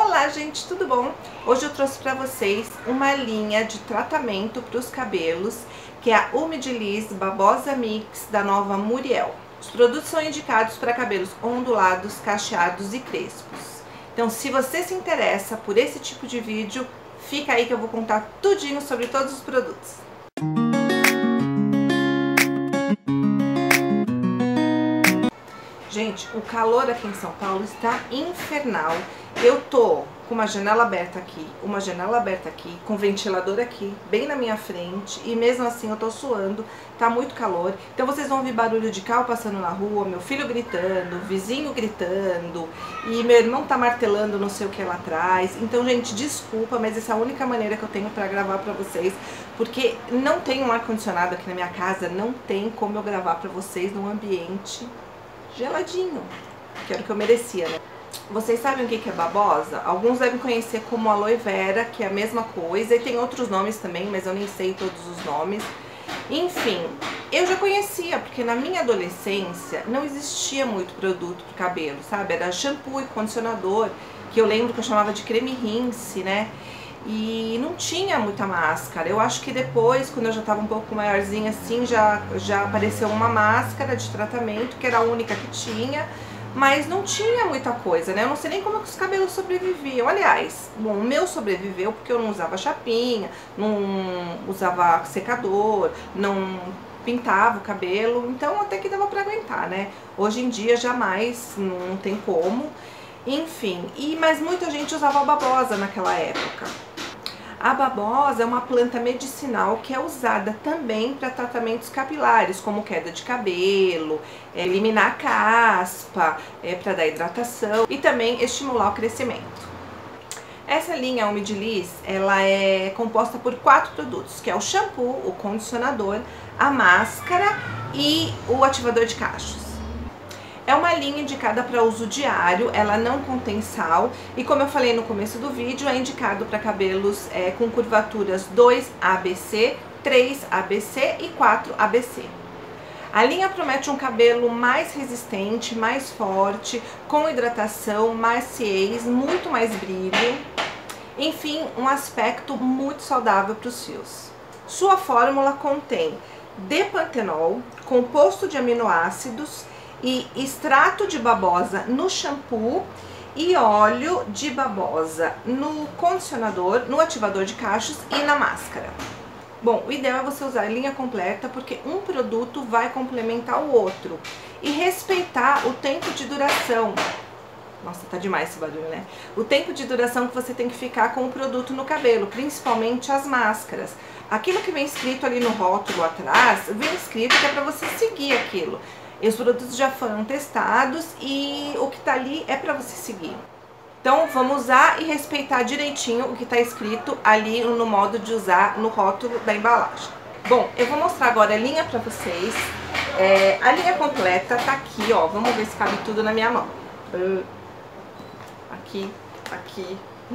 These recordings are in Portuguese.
Olá gente, tudo bom? Hoje eu trouxe para vocês uma linha de tratamento para os cabelos, que é a Umidiliz Babosa Mix da nova Muriel. Os produtos são indicados para cabelos ondulados, cacheados e crespos. Então, se você se interessa por esse tipo de vídeo, fica aí que eu vou contar tudinho sobre todos os produtos. Gente, o calor aqui em São Paulo está infernal. Eu tô com uma janela aberta aqui, com ventilador aqui, bem na minha frente, e mesmo assim eu tô suando, tá muito calor. Então vocês vão ouvir barulho de carro passando na rua, meu filho gritando, vizinho gritando, e meu irmão tá martelando não sei o que lá atrás. Então, gente, desculpa, mas essa é a única maneira que eu tenho pra gravar pra vocês, porque não tem um ar-condicionado aqui na minha casa, não tem como eu gravar pra vocês num ambiente geladinho, que era o que eu merecia, né? Vocês sabem o que é babosa? Alguns devem conhecer como aloe vera, que é a mesma coisa, e tem outros nomes também, mas eu nem sei todos os nomes. Enfim, eu já conhecia, porque na minha adolescência não existia muito produto pro cabelo, sabe? Era shampoo e condicionador, que eu lembro que eu chamava de creme rinse, né? E não tinha muita máscara. Eu acho que depois, quando eu já tava um pouco maiorzinha assim, já apareceu uma máscara de tratamento, que era a única que tinha, mas não tinha muita coisa, né? Eu não sei nem como que os cabelos sobreviviam. Aliás, bom, o meu sobreviveu porque eu não usava chapinha, não usava secador, não pintava o cabelo, então até que dava pra aguentar, né? Hoje em dia jamais, não tem como. Enfim, mas muita gente usava babosa naquela época. A babosa é uma planta medicinal que é usada também para tratamentos capilares, como queda de cabelo, eliminar a caspa, para dar hidratação e também estimular o crescimento. Essa linha Umidiliz, ela é composta por 4 produtos, que é o shampoo, o condicionador, a máscara e o ativador de cachos. É uma linha indicada para uso diário, ela não contém sal e, como eu falei no começo do vídeo, é indicado para cabelos com curvaturas 2ABC, 3ABC e 4ABC. A linha promete um cabelo mais resistente, mais forte, com hidratação, maciez, muito mais brilho, enfim, um aspecto muito saudável para os fios. Sua fórmula contém depantenol, composto de aminoácidos, e extrato de babosa no shampoo e óleo de babosa no condicionador, no ativador de cachos e na máscara. Bom, o ideal é você usar a linha completa, porque um produto vai complementar o outro e respeitar o tempo de duração. Nossa, tá demais esse barulho, né? O tempo de duração que você tem que ficar com o produto no cabelo, principalmente as máscaras. Aquilo que vem escrito ali no rótulo atrás, vem escrito que é pra você seguir aquilo. E os produtos já foram testados e o que tá ali é pra você seguir. Então vamos usar e respeitar direitinho o que tá escrito ali no modo de usar no rótulo da embalagem. Bom, eu vou mostrar agora a linha pra vocês. A linha completa tá aqui, ó. Vamos ver se cabe tudo na minha mão. Aqui, aqui.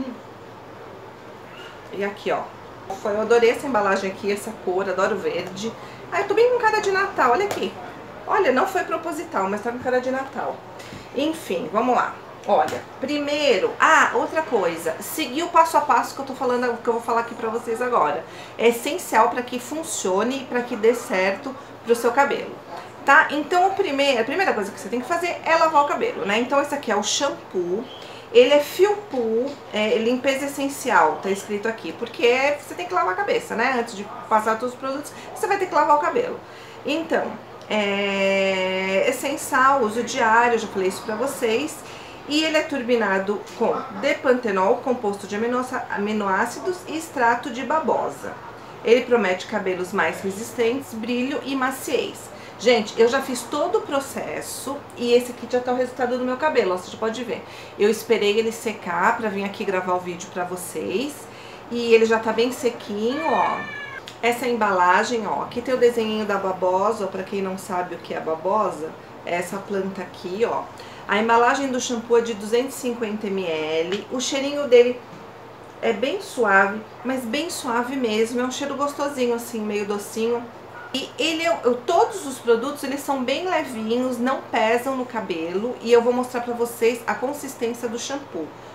E aqui, ó. Eu adorei essa embalagem aqui, essa cor, adoro verde. Ah, eu tô bem com cara de Natal, olha aqui. Olha, não foi proposital, mas tá com cara de Natal. Enfim, vamos lá. Olha, primeiro... Ah, outra coisa. Seguir o passo a passo que eu tô falando, que eu vou falar aqui pra vocês agora. É essencial pra que funcione e pra que dê certo pro seu cabelo. Tá? Então, a primeira coisa que você tem que fazer é lavar o cabelo, né? Então, esse aqui é o shampoo. Ele é fio pool, limpeza essencial, tá escrito aqui. Porque você tem que lavar a cabeça, né? Antes de passar todos os produtos, você vai ter que lavar o cabelo. Então... essencial, uso diário, eu já falei isso pra vocês. E ele é turbinado com depantenol, composto de aminoácidos e extrato de babosa. Ele promete cabelos mais resistentes, brilho e maciez. Gente, eu já fiz todo o processo e esse aqui já tá o resultado do meu cabelo, ó, você já pode ver. Eu esperei ele secar pra vir aqui gravar o vídeo pra vocês. E ele já tá bem sequinho, ó. Essa embalagem, ó, aqui tem o desenho da babosa, ó, pra quem não sabe o que é a babosa, é essa planta aqui, ó. A embalagem do shampoo é de 250 ml, o cheirinho dele é bem suave, mas bem suave mesmo, é um cheiro gostosinho, assim, meio docinho. E todos os produtos, eles são bem levinhos, não pesam no cabelo, e eu vou mostrar pra vocês a consistência do shampoo.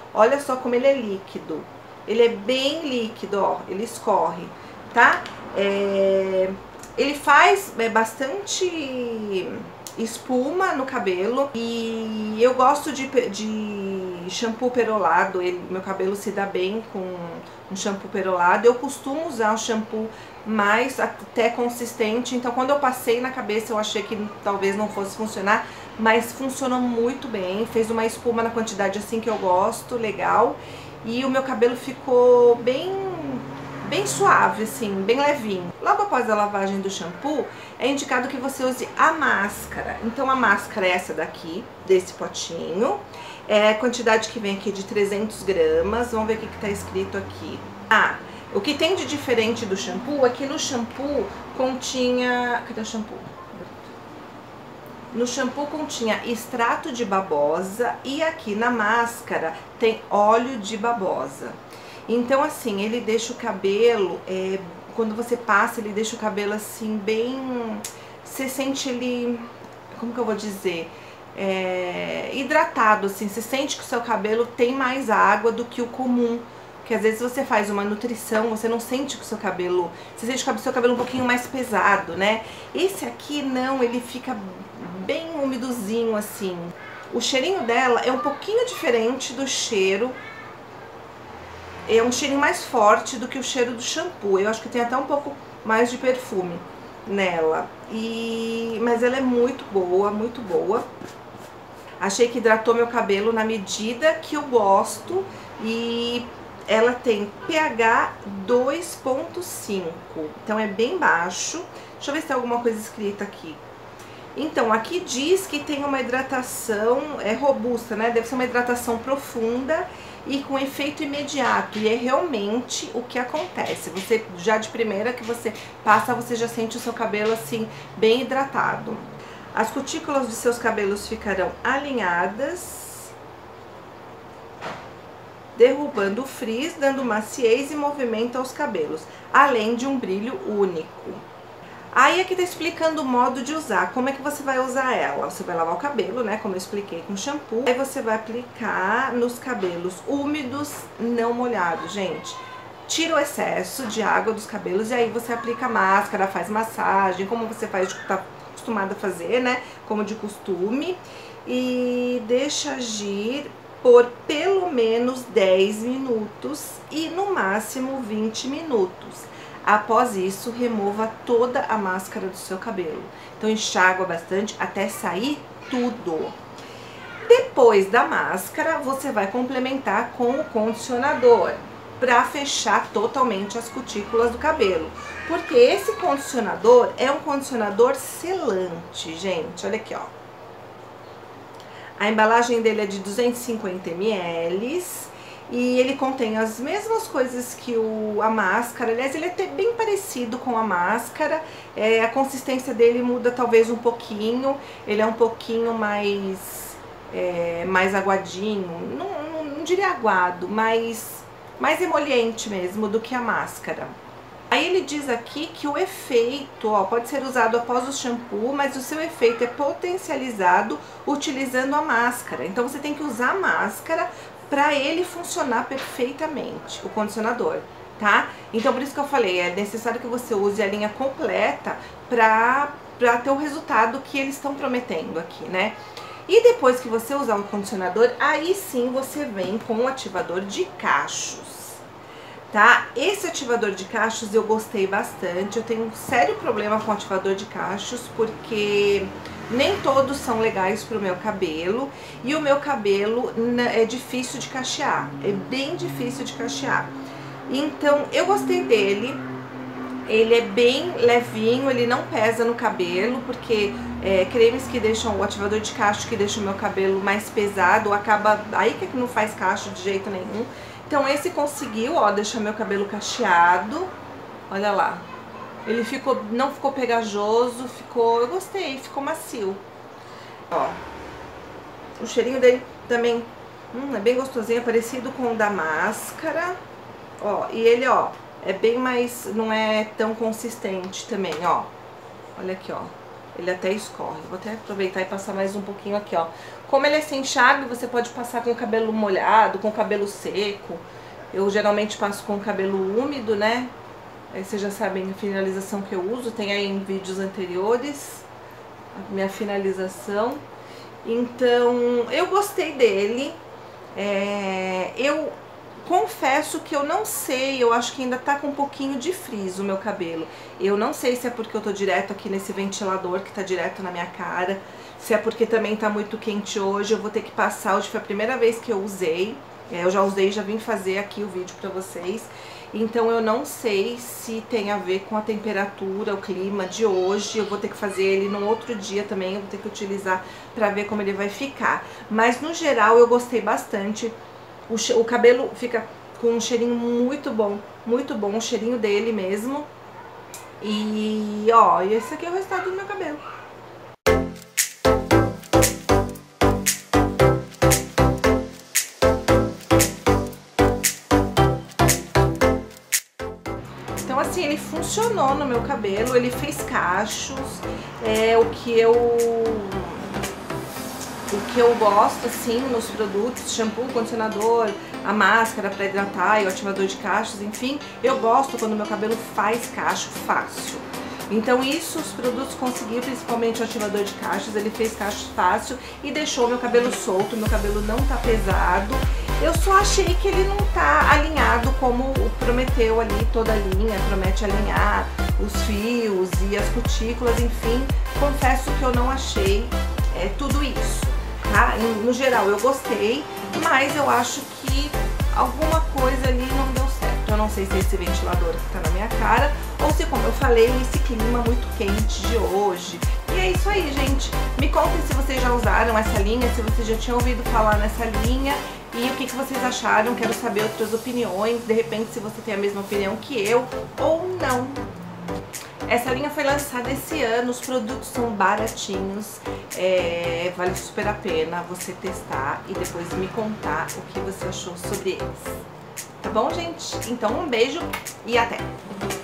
Olha só como ele é líquido. Ele é bem líquido, ó, ele escorre, tá? Ele faz bastante espuma no cabelo e eu gosto de shampoo perolado. Meu cabelo se dá bem com um shampoo perolado. Eu costumo usar um shampoo mais até consistente, então quando eu passei na cabeça eu achei que talvez não fosse funcionar, mas funcionou muito bem, fez uma espuma na quantidade assim que eu gosto, legal, e o meu cabelo ficou bem suave, assim, bem levinho. Logo após a lavagem do shampoo, é indicado que você use a máscara. Então a máscara é essa daqui, desse potinho, a quantidade que vem aqui de 300 gramas, vamos ver o que tá escrito aqui. O que tem de diferente do shampoo é que no shampoo continha... Cadê o shampoo? No shampoo continha extrato de babosa e aqui na máscara tem óleo de babosa. Então assim, ele deixa o cabelo, quando você passa, ele deixa o cabelo assim bem... Você sente ele... Como que eu vou dizer? Hidratado, assim. Você sente que o seu cabelo tem mais água do que o comum. Porque às vezes você faz uma nutrição, você não sente que o seu cabelo... Você sente que o seu cabelo um pouquinho mais pesado, né? Esse aqui não, ele fica bem umidozinho, assim. O cheirinho dela é um pouquinho diferente do cheiro. É um cheirinho mais forte do que o cheiro do shampoo. Eu acho que tem até um pouco mais de perfume nela. Mas ela é muito boa, muito boa. Achei que hidratou meu cabelo na medida que eu gosto. E ela tem pH 2.5, então é bem baixo. Deixa eu ver se tem alguma coisa escrita aqui. Então, aqui diz que tem uma hidratação robusta, né? Deve ser uma hidratação profunda e com efeito imediato. E é realmente o que acontece. Você, já de primeira que você passa, você já sente o seu cabelo assim, bem hidratado. As cutículas de seus cabelos ficarão alinhadas, derrubando o frizz, dando maciez e movimento aos cabelos, além de um brilho único. Aí aqui tá explicando o modo de usar, como é que você vai usar ela. Você vai lavar o cabelo, né, como eu expliquei com shampoo. Aí você vai aplicar nos cabelos úmidos, não molhados, gente. Tira o excesso de água dos cabelos e aí você aplica a máscara, faz massagem, como você faz, tá acostumada a fazer, né, como de costume. E deixa agir por pelo menos 10 minutos e no máximo 20 minutos. Após isso, remova toda a máscara do seu cabelo. Então enxágua bastante até sair tudo. Depois da máscara, você vai complementar com o condicionador para fechar totalmente as cutículas do cabelo. Porque esse condicionador é um condicionador selante, gente. Olha aqui, ó. A embalagem dele é de 250 ml e ele contém as mesmas coisas que a máscara. Aliás, ele é até bem parecido com a máscara. A consistência dele muda talvez um pouquinho. Ele é um pouquinho mais aguadinho. Não diria aguado, mas mais emoliente mesmo do que a máscara. Aí ele diz aqui que o efeito, ó, pode ser usado após o shampoo, mas o seu efeito é potencializado utilizando a máscara. Então você tem que usar a máscara para ele funcionar perfeitamente, o condicionador, tá? Então por isso que eu falei, é necessário que você use a linha completa para ter o resultado que eles estão prometendo aqui, né? E depois que você usar o condicionador, aí sim você vem com o ativador de cachos. Tá? Esse ativador de cachos eu gostei bastante. Eu tenho um sério problema com ativador de cachos, porque nem todos são legais pro meu cabelo. E o meu cabelo é difícil de cachear, é bem difícil de cachear. Então eu gostei dele. Ele é bem levinho, ele não pesa no cabelo, porque cremes que deixam, o ativador de cacho que deixa o meu cabelo mais pesado, acaba, aí que não faz cacho de jeito nenhum. Então esse conseguiu, ó, deixar meu cabelo cacheado, olha lá. Ele não ficou pegajoso, eu gostei, ficou macio. Ó, o cheirinho dele também é bem gostosinho, é parecido com o da máscara. Ó, e ele, ó, é bem mais, não é tão consistente também, ó. Olha aqui, ó. ele até escorre. Vou até aproveitar e passar mais um pouquinho aqui, ó. Como ele é sem enxágue, você pode passar com o cabelo molhado, com o cabelo seco. Eu geralmente passo com o cabelo úmido, né? Aí vocês já sabem a finalização que eu uso, tem aí em vídeos anteriores a minha finalização. Então, eu gostei dele. Eu confesso que eu não sei, eu acho que ainda tá com um pouquinho de frizz o meu cabelo. Eu não sei se é porque eu tô direto aqui nesse ventilador que tá direto na minha cara, se é porque também tá muito quente hoje, eu vou ter que passar, hoje foi a primeira vez que eu usei, eu já usei, já vim fazer aqui o vídeo pra vocês. Então eu não sei se tem a ver com a temperatura, o clima de hoje. Eu vou ter que fazer ele num outro dia também, eu vou ter que utilizar pra ver como ele vai ficar. Mas no geral eu gostei bastante. O cabelo fica com um cheirinho muito bom, o cheirinho dele mesmo. E ó, esse aqui é o resultado do meu cabelo. Então assim, ele funcionou no meu cabelo, ele fez cachos, o que eu gosto assim nos produtos, shampoo, condicionador, a máscara para hidratar e o ativador de cachos, enfim, eu gosto quando meu cabelo faz cacho fácil. Então isso os produtos conseguiram, principalmente o ativador de cachos, ele fez cacho fácil e deixou meu cabelo solto, meu cabelo não tá pesado. Eu só achei que ele não tá alinhado como prometeu ali, toda a linha, promete alinhar os fios e as cutículas, enfim, confesso que eu não achei tudo isso, tá? No geral eu gostei, mas eu acho que alguma coisa ali não deu certo. Eu não sei se é esse ventilador que tá na minha cara ou se, como eu falei, esse clima muito quente de hoje. E é isso aí, gente. Me contem se vocês já usaram essa linha, se vocês já tinham ouvido falar nessa linha e o que vocês acharam. Quero saber outras opiniões, de repente se você tem a mesma opinião que eu ou não. Essa linha foi lançada esse ano, os produtos são baratinhos, vale super a pena você testar e depois me contar o que você achou sobre eles. Tá bom, gente? Então um beijo e até!